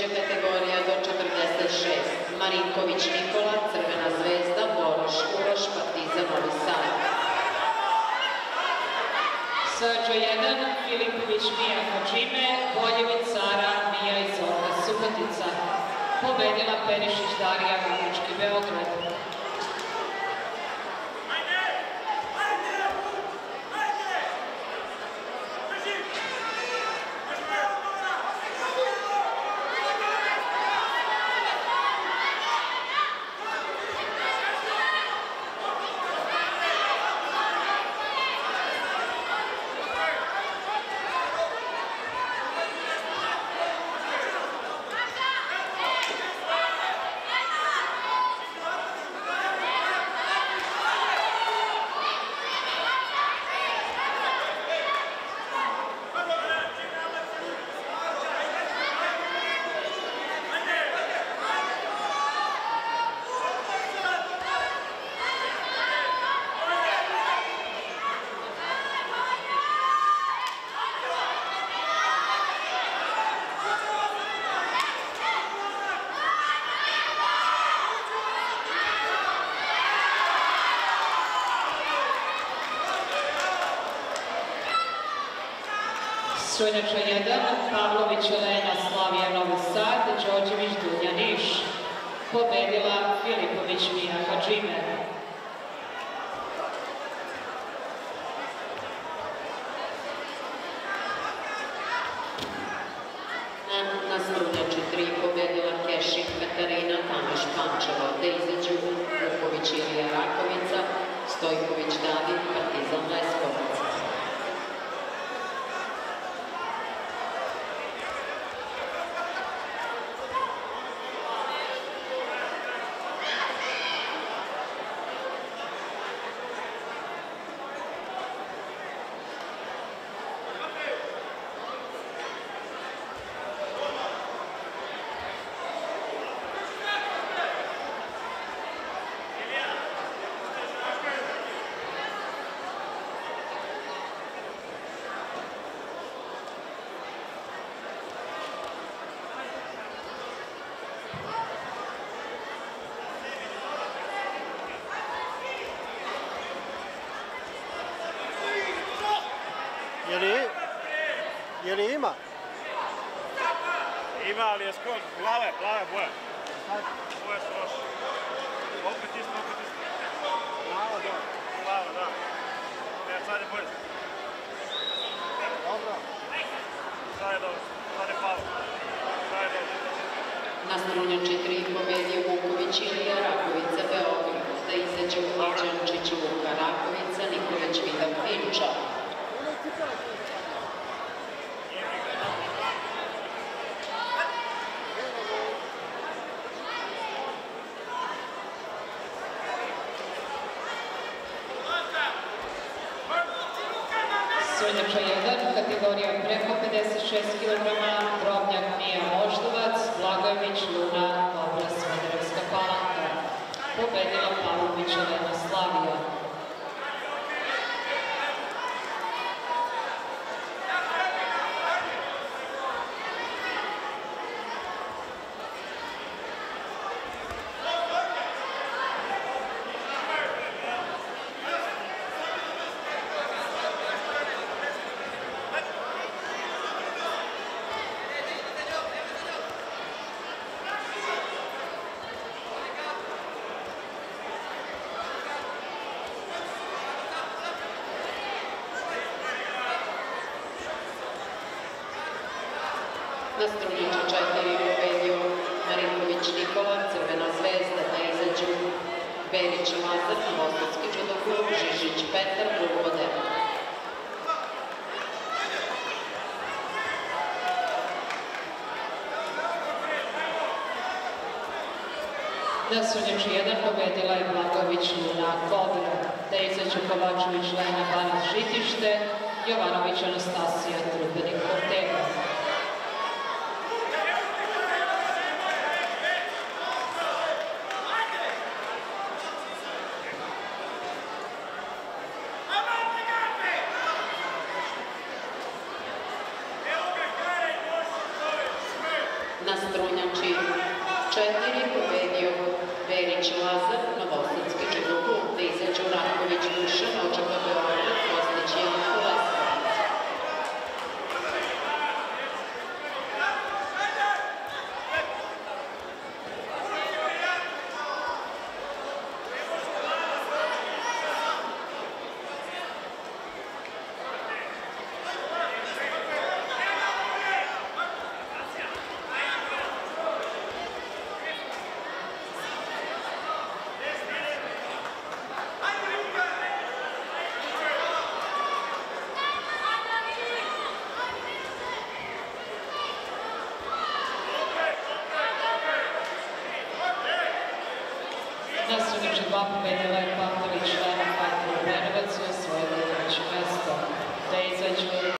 Sledeća kategorija do 46. Marinković Nikola, Crvena zvezda, Boroš Uroš, Partizan Novi Sad. Srđo 1, Filipović Mija Hadžime, Boljević Sara, Mija iz Orla Subotica. Pobedila Perišić Darija, Vučički Beograd. Strunjača 1, Pavlović Elena, Slavija Novi Sad, Đorđević Dunja Niš. Pobedila Filipović Mija Hadžime. Na Strunjači 3 pobedila Kešik Katarina, Tamaš Pančevo, da izađu Vuković Ilija Rakovica, Stojković David, Partizan Leskovac. Je li ima? Ima, ali je skoro plave boje. Boje su loše. Opet isto. Plava, da. Plava, da. Sad je bolje. Dobro. Sad je dobro. Sad je plavo. Sad je dobro. Na Strunjači 3 pobedio Vuković Ilija Rakovica, Beograd, da izađu Mlađančić Vuka Rakovica, Nikolić Vida Finča. Strunjača 1, kategorija preko 56 kg, Drobnjak Mija Moždovac, Blagojević Luna, Obraz Smederevska Palanka. Pobedila Pavlović Elena, Slavija. Na Strunjača 4 pobedio Marinković Nikola, Crvena zvezda, da izađu Berić Lazar, Novosadski judoklub, Žižić Petar, Vojvodina. Na Strunjači 1 pobedila je Blagojević Luna, Kobra, da izađu Kovačević Lena, Banat Žitište, Jovanović Anastasija, Trubenik Ortega. Na Strunjači pobedio Berić Lazar, Novosadski judo klub, da izađu Ranković Dušan, Očaka Beograd, Kostić Janko Leskovac. Nastavniče 2 pobedila je Pantović, Lena Fajter Obrenovac i osvojila 3. mesto. Da izađu